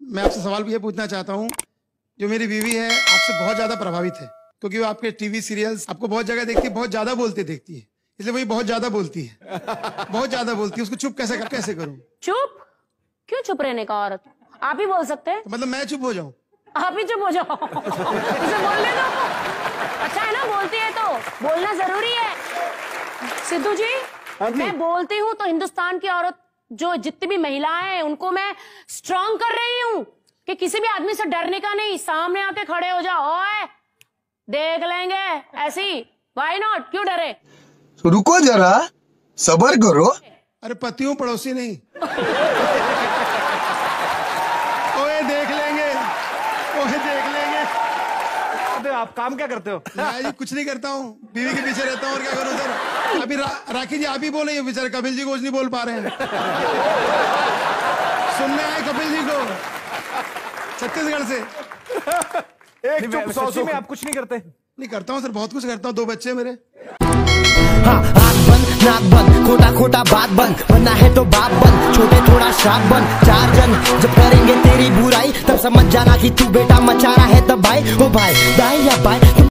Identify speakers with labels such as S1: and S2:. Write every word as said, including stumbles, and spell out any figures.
S1: मैं आपसे सवाल ये पूछना चाहता हूँ, जो मेरी बीवी है आपसे बहुत ज्यादा प्रभावित है, क्योंकि वो आपके टीवी सीरियल्स आपको बहुत जगह देखती है, बहुत ज्यादा बोलते देखती है, इसलिए वही बहुत ज्यादा बोलती है, बहुत ज्यादा बोलती है। उसको चुप कैसे कैसे करूँ?
S2: चुप? क्यों चुप रहने का? औरत आप ही बोल सकते हैं।
S1: तो मतलब मैं चुप हो जाऊं?
S2: आप ही चुप हो जाओ। उसे बोलने दो। अच्छा है ना, बोलती है तो बोलना जरूरी है। सिद्धू जी, मैं बोलती हूँ तो हिंदुस्तान की औरत जो जितनी भी महिलाएं हैं उनको मैं स्ट्रांग कर रही हूँ कि किसी भी आदमी से डरने का नहीं, सामने आके खड़े हो जाओ, ओए देख लेंगे ऐसी, व्हाई नॉट, क्यों डरे?
S3: रुको जरा, सबर करो।
S1: अरे पति हूँ, पड़ोसी नहीं। ओए देख लेंगे, ओए देख लेंगे।
S4: तो आप काम क्या करते हो?
S1: मैं जी कुछ नहीं करता हूँ, बीवी के पीछे रहता हूँ, और क्या करूँ सर। अभी रा, राखी जी आप ही बोले, बेचारे कपिल जी को कुछ नहीं बोल पा रहे हैं। सुनने आए कपिल जी को छत्तीसगढ़ से।
S4: एक चुप सौ सौ में आप कुछ नहीं करते?
S1: नहीं करता हूँ सर, बहुत कुछ करता हूँ, दो बच्चे मेरे।
S5: हाँ, आँख बंद नाक बंद, खोटा खोटा बात बंद, बनना है तो बाप बंद, छोटे थोड़ा श्राप बंद। चार जन जब करेंगे तेरी बुराई, तब समझ जाना कि तू बेटा मचा रहा है तब भाई। ओ भाई दाई या बाई